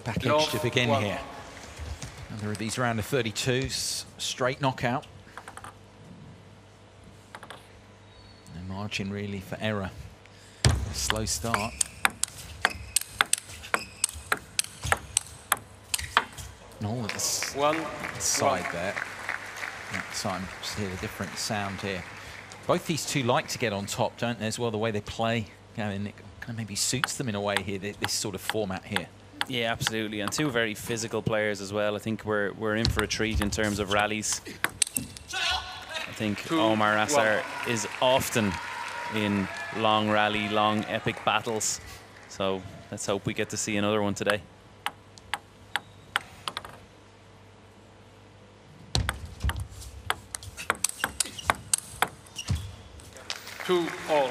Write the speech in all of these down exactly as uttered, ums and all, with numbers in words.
Back edge to begin one. Here. Another of these round of thirty-twos, straight knockout. No margin really for error. A slow start. And all of this one side one. there. That time, just hear the different sound here. Both these two like to get on top, don't they, as well, the way they play. You know, and it kind of maybe suits them in a way here, this sort of format here. Yeah, absolutely, and two very physical players as well. I think we're we're in for a treat in terms of rallies. I think two, Omar Assar one. is often in long rally, long epic battles. So let's hope we get to see another one today. Two all.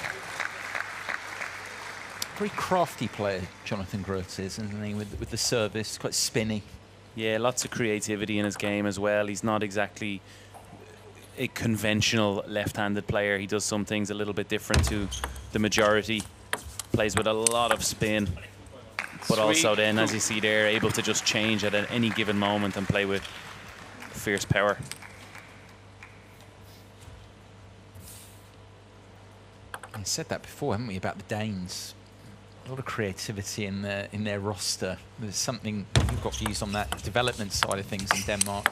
Very crafty player, Jonathan Groth is, isn't he, with, with the service, quite spinny. Yeah, lots of creativity in his game as well. He's not exactly a conventional left-handed player. He does some things a little bit different to the majority. Plays with a lot of spin, but Sweet. also then, as you see there, able to just change at any given moment and play with fierce power. I said that before, haven't we, about the Danes? A lot of creativity in their in their roster. There's something you've got views on that development side of things in Denmark.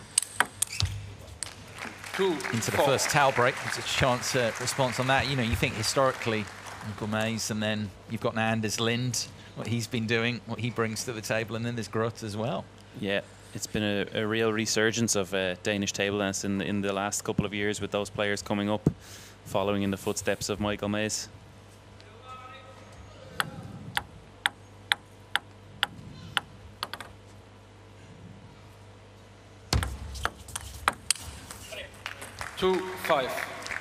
Two, Into the four. first towel break. There's a chance uh, response on that. You know, you think historically, Michael Mays, and then you've got now Anders Lind, what he's been doing, what he brings to the table, and then there's Groth as well. Yeah, it's been a, a real resurgence of uh, Danish table tennis in in the last couple of years with those players coming up, following in the footsteps of Michael Mays. Two, five.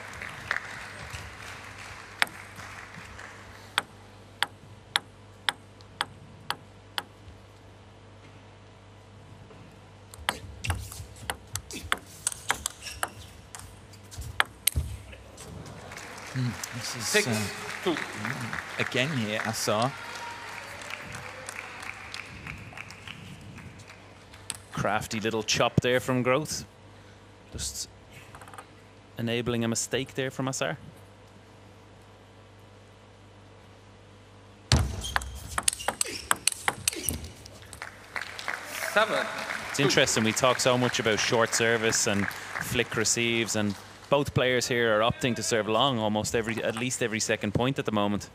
Mm, this is Six, uh, two. again here, Assar. Crafty little chop there from Groth. Just enabling a mistake there from Assar. Seven. It's interesting, we talk so much about short service and flick receives, and both players here are opting to serve long almost every, at least every second point at the moment.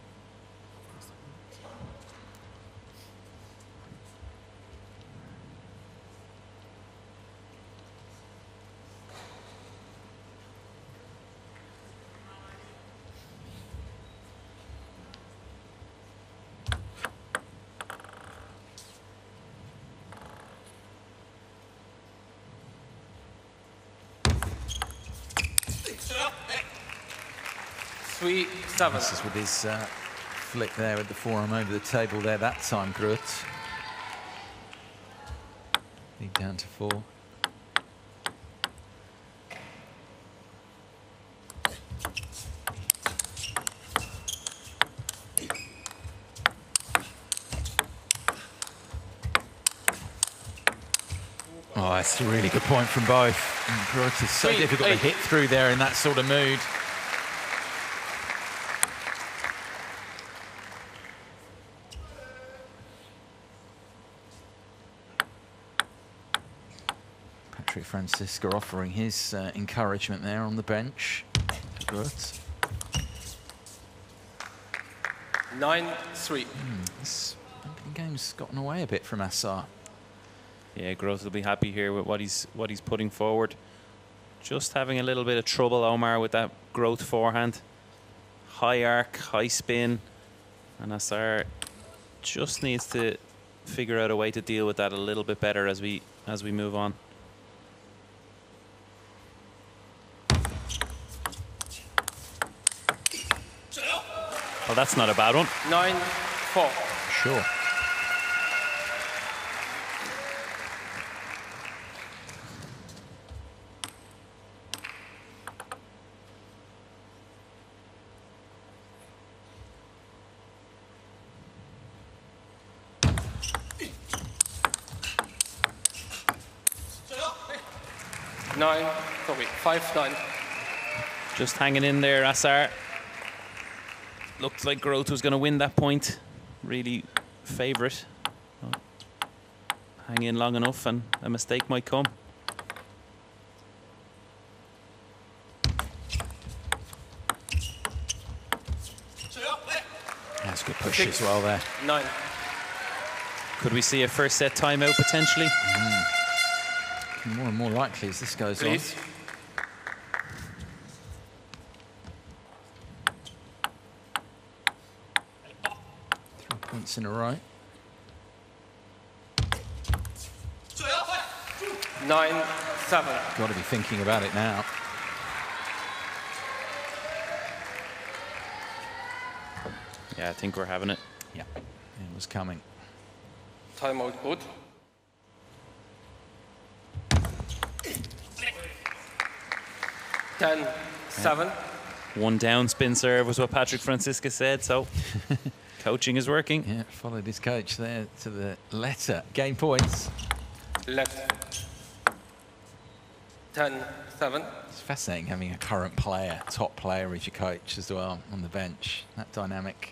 Three, seven. This is with his uh, flick there with the forearm over the table there that time, Groth. Lead down to four. Oh, that's a really good point from both. And Groth is so Three, difficult eight. to hit through there in that sort of mood. Patrick Francisca offering his uh, encouragement there on the bench. Groth. Nine, three. Hmm, this opening game's gotten away a bit from Assar. Yeah, Groth will be happy here with what he's what he's putting forward. Just having a little bit of trouble, Omar, with that Groth forehand. High arc, high spin, and Assar just needs to figure out a way to deal with that a little bit better as we as we move on. Well, that's not a bad one. Nine, four. Sure. nine, sorry, five, nine. Just hanging in there, Assar. Looked like Groth was going to win that point. Really favourite. Oh. Hang in long enough and a mistake might come. That's a good push Six. as well there. Nine. Could we see a first set timeout potentially? Mm. More and more likely as this goes Please. on. Three points in a row. Nine, seven. Got to be thinking about it now. Yeah, I think we're having it. Yeah, it was coming. Timeout good. Ten, seven. One down spin serve was what Patrick Francisca said, so coaching is working. Yeah, followed his coach there to the letter. Game points. Left. Ten, seven. It's fascinating having a current player, top player as your coach as well on the bench. That dynamic.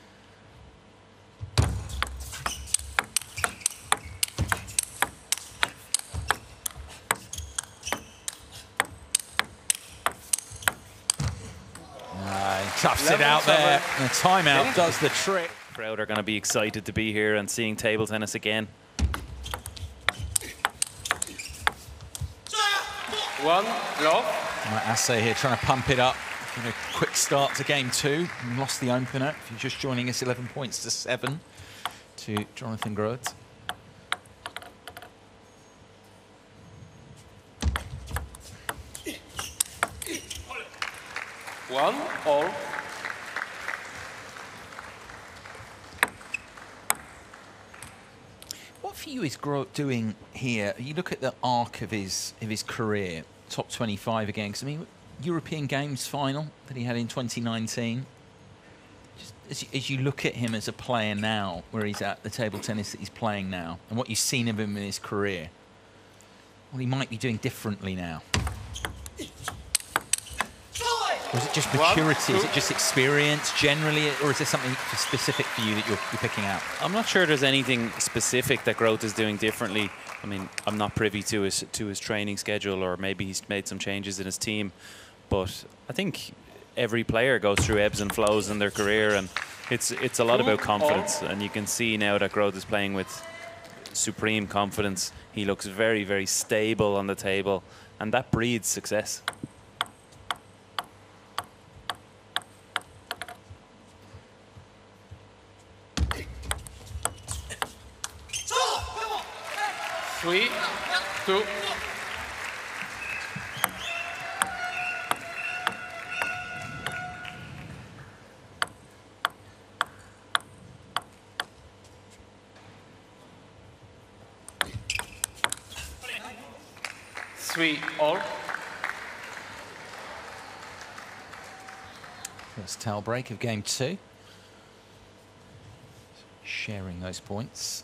Toughs it out there. And the timeout does the trick. Crowd are going to be excited to be here and seeing table tennis again. One, love. Assay here trying to pump it up. Give a quick start to game two. And lost the opener. If you're just joining us, eleven points to seven to Jonathan Groth. One, all. What for you is Groth doing here? You look at the arc of his of his career, top twenty-five again. Because I mean, European Games final that he had in twenty nineteen. Just as you, as you look at him as a player now, where he's at, the table tennis that he's playing now, and what you've seen of him in his career, what he might be doing differently now. Or is it just maturity? One, is it just experience generally? Or is there something specific for you that you're, you're picking out? I'm not sure there's anything specific that Groth is doing differently. I mean, I'm not privy to his, to his training schedule, or maybe he's made some changes in his team. But I think every player goes through ebbs and flows in their career, and it's, it's a lot about confidence. And you can see now that Groth is playing with supreme confidence. He looks very, very stable on the table, and that breeds success. Three, two. Three, all. First towel break of game two. Sharing those points.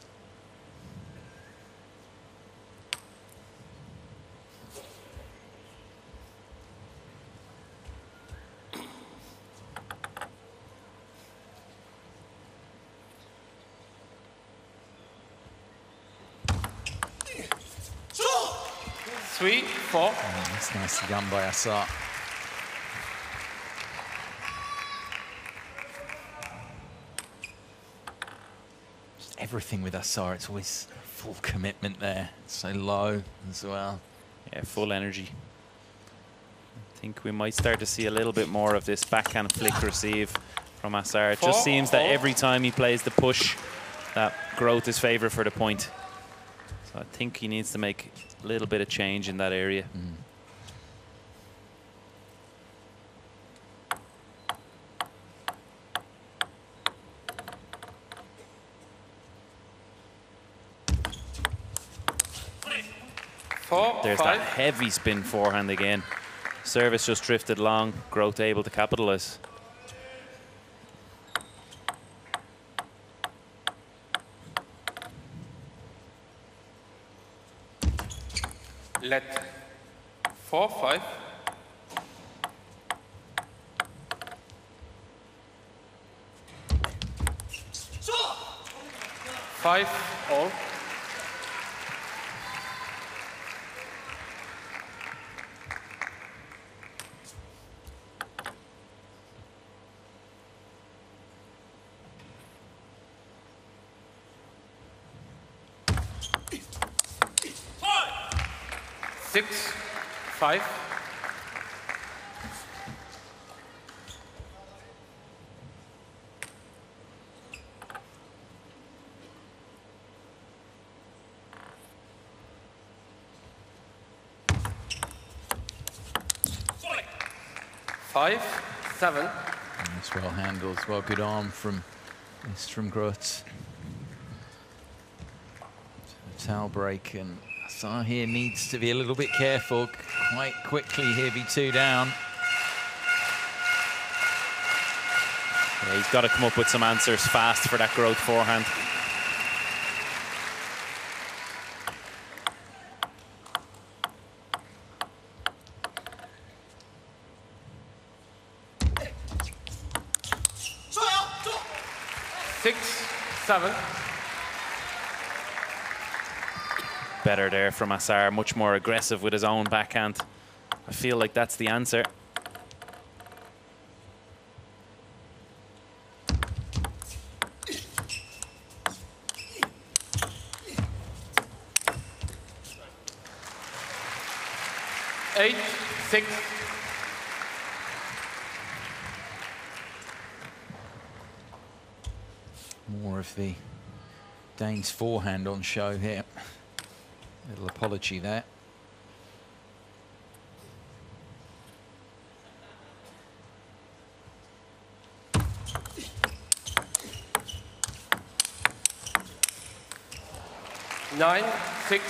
Three, four. Oh, that's nicely done by Assar. Just everything with Assar, it's always full commitment there. It's so low as well. Yeah, full energy. I think we might start to see a little bit more of this backhand flick receive from Assar. It just Four, seems that four. every time he plays the push, that Groth is favourite for the point. So I think he needs to make a little bit of change in that area. Mm. Four, There's five. that heavy spin forehand again. Service just drifted long. Groth able to capitalise. Let. four, five. Five, all. Six, five. Five, seven. That's well handled. Well, good arm from Strøm Groth. Towel break, and Assar here needs to be a little bit careful. Quite quickly here, be two down. Yeah, he's got to come up with some answers fast for that Groth forehand. Six, seven. Better there from Assar, much more aggressive with his own backhand. I feel like that's the answer. Eight, six. More of the Danes forehand on show here. Little apology there. Nine, six.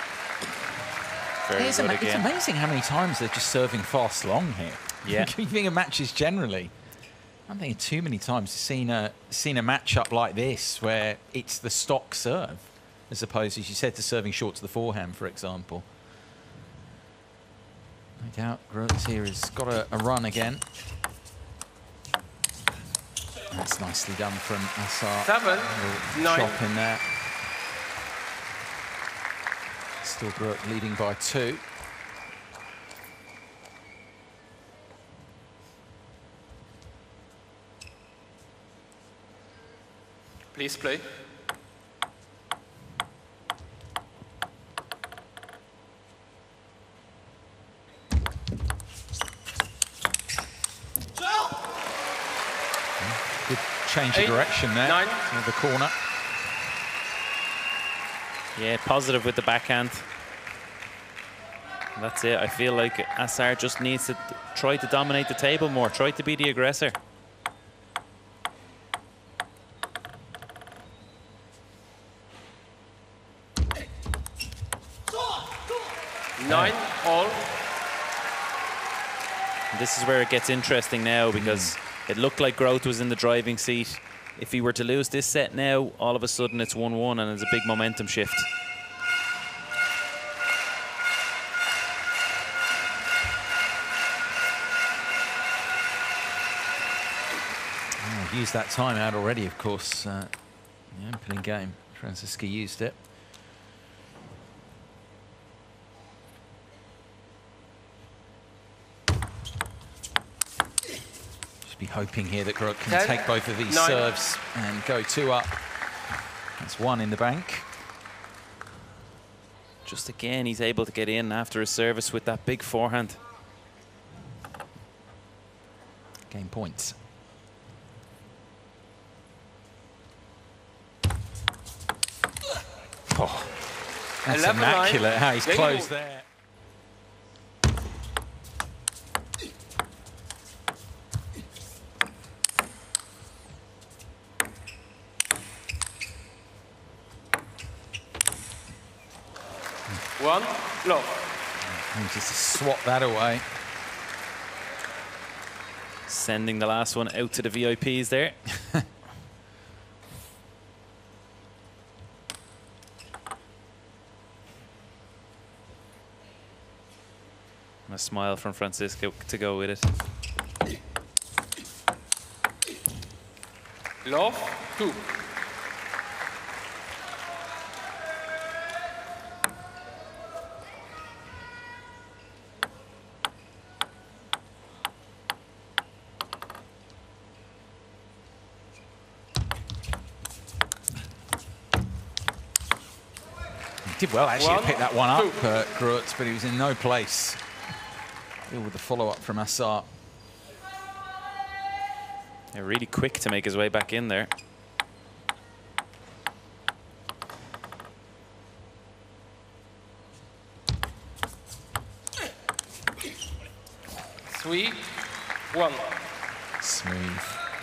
Very It's, good ama it's again. amazing how many times they're just serving fast long here. Yeah. Keeping a matches generally. I don't think too many times I've seen a seen a matchup like this where it's the stock serve, as opposed, as you said, to serving short to the forehand, for example. No doubt Groth here has got a, a run again. That's nicely done from Assar. Seven, Little nine. chop in there. Still Groth leading by two. Please play. Good change of Eight, direction there. nine. To the corner. Yeah, positive with the backhand. And that's it. I feel like Assar just needs to try to dominate the table more, try to be the aggressor. Nine, all. And this is where it gets interesting now, because mm. it looked like Groth was in the driving seat. If he were to lose this set now, all of a sudden it's one one and it's a big momentum shift. Oh, used that timeout already, of course. Uh, the opening game, Franziska used it. Be hoping here that Groth can Ten, take both of these nine. serves and go two up. That's one in the bank. Just again, he's able to get in after his service with that big forehand. Game points. Oh, that's eleven, immaculate nine. how he's There you closed go. there. One, low. And just swat that away. Sending the last one out to the V I Ps there. a smile from Francisco to go with it. Love, two. Did well actually One, to pick that one up, two. uh, Groth, but he was in no place. Deal with the follow-up from Assar. Yeah, really quick to make his way back in there. Three, one. Smooth.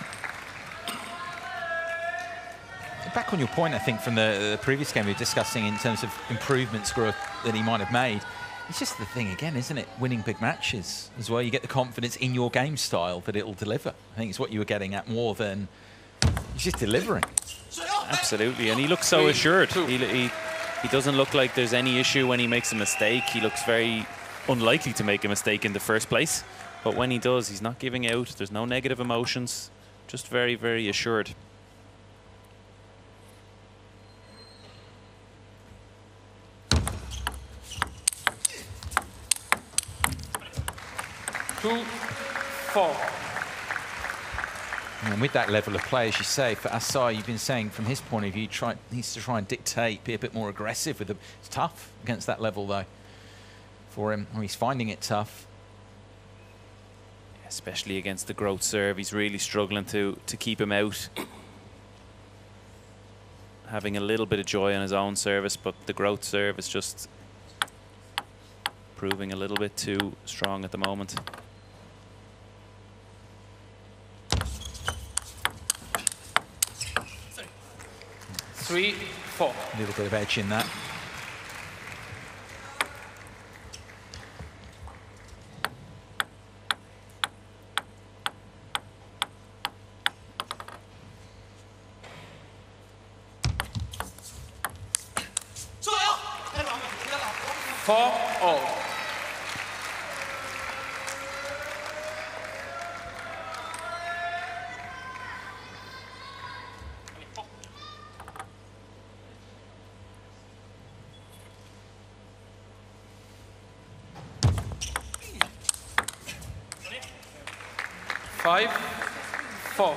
Back on your point, I think, from the, the previous game we were discussing in terms of improvements Groth that he might have made. It's just the thing again, isn't it? Winning big matches as well. You get the confidence in your game style that it'll deliver. I think it's what you were getting at more than he's just delivering. Absolutely, and he looks so Three, assured. two. He, he, he doesn't look like there's any issue when he makes a mistake. He looks very unlikely to make a mistake in the first place. But when he does, he's not giving out. There's no negative emotions. Just very, very assured. Two, four. And with that level of play, as you say, for Assar, you've been saying from his point of view, try, needs to try and dictate, be a bit more aggressive with them. It's tough against that level, though, for him. Oh, he's finding it tough. Especially against the Groth serve. He's really struggling to, to keep him out. Having a little bit of joy on his own service, but the Groth serve is just proving a little bit too strong at the moment. Three, four. A little bit of edge in that. Four, all. Five, four.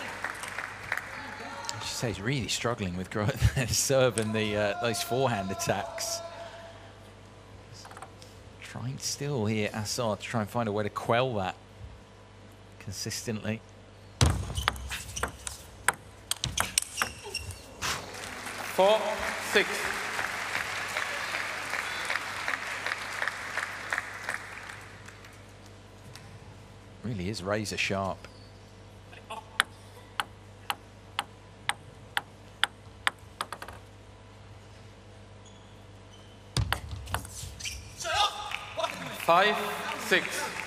I should say he's really struggling with Groth serve and the uh, those forehand attacks. Trying still here, Assar, to try and find a way to quell that consistently. Four, six. Really is razor sharp. Five, six.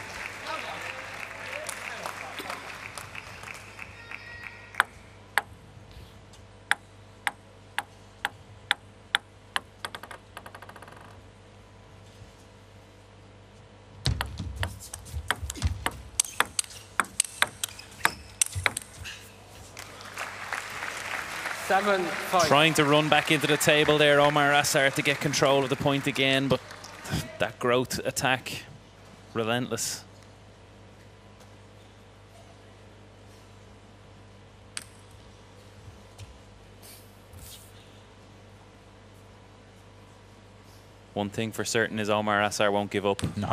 Seven, five. Trying to run back into the table there, Omar Assar, to get control of the point again, but that Groth attack, relentless. One thing for certain is Omar Assar won't give up. No.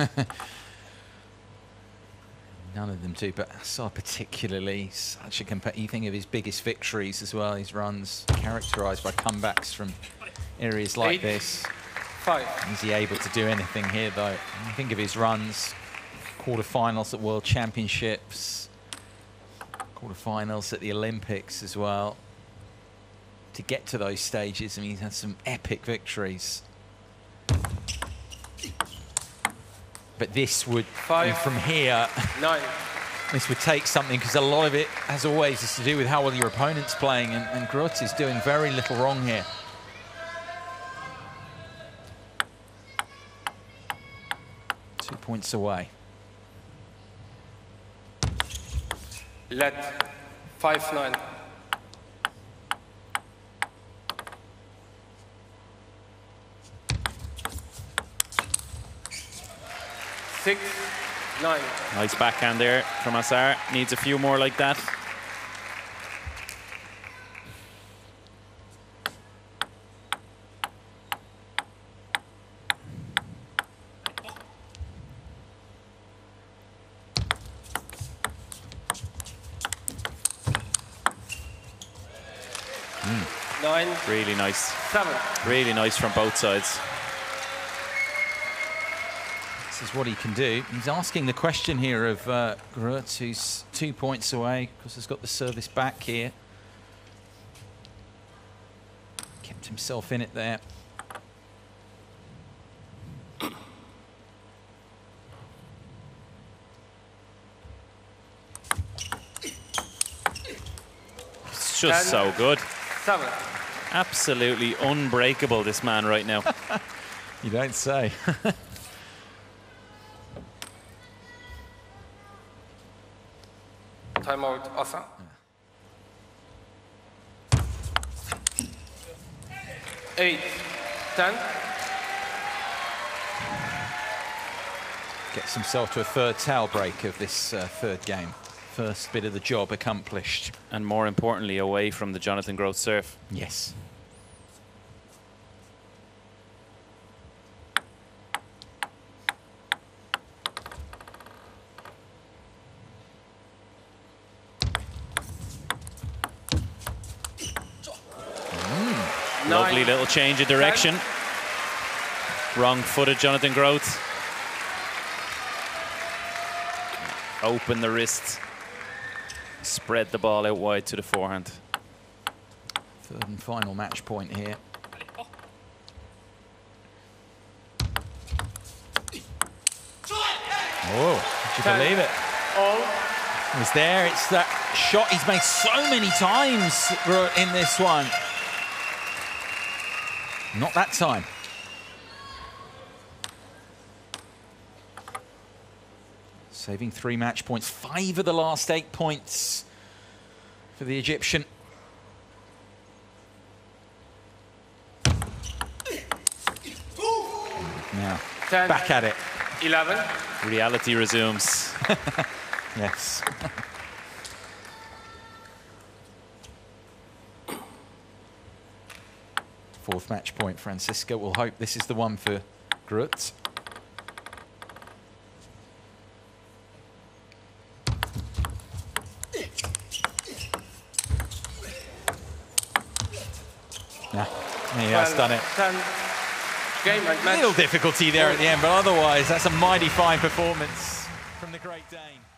None of them do, but Assar particularly, such a competitor. You think of his biggest victories as well, his runs characterised by comebacks from areas like Eight. this. Five. Is he able to do anything here, though? You think of his runs, quarterfinals at World Championships, quarterfinals at the Olympics as well. To get to those stages, I mean, he's had some epic victories. But this would, Five. from here, Nine. this would take something, because a lot of it, as always, is to do with how well your opponent's playing, and, and Groth is doing very little wrong here. Two points away. Let. five nine. six nine. Nice backhand there from Azar. Needs a few more like that. nine. Really nice. seven. Really nice from both sides. This is what he can do. He's asking the question here of uh, Grutt, who's two points away, because he's got the service back here. Kept himself in it there. It's just so good. seven. Absolutely unbreakable, this man right now. You don't say. Timeout, Asa. eight. ten. Gets himself to a third towel break of this uh, third game. First bit of the job accomplished. And more importantly, away from the Jonathan Groth serve. Yes. Nine. Lovely little change of direction. Wrong-footed Jonathan Groth. Open the wrist. Spread the ball out wide to the forehand. Third and final match point here. Whoa, did you believe it? All. It was there. It's that shot he's made so many times in this one. Not that time. Saving three match points. Five of the last eight points for the Egyptian. Now, ten. back at it. eleven. Reality resumes. Yes. Fourth match point, Francisco. We'll hope this is the one for Grutt. Yeah, he has done it. ten. Game and match. Little difficulty there at the end, but otherwise, that's a mighty fine performance from the Great Dane.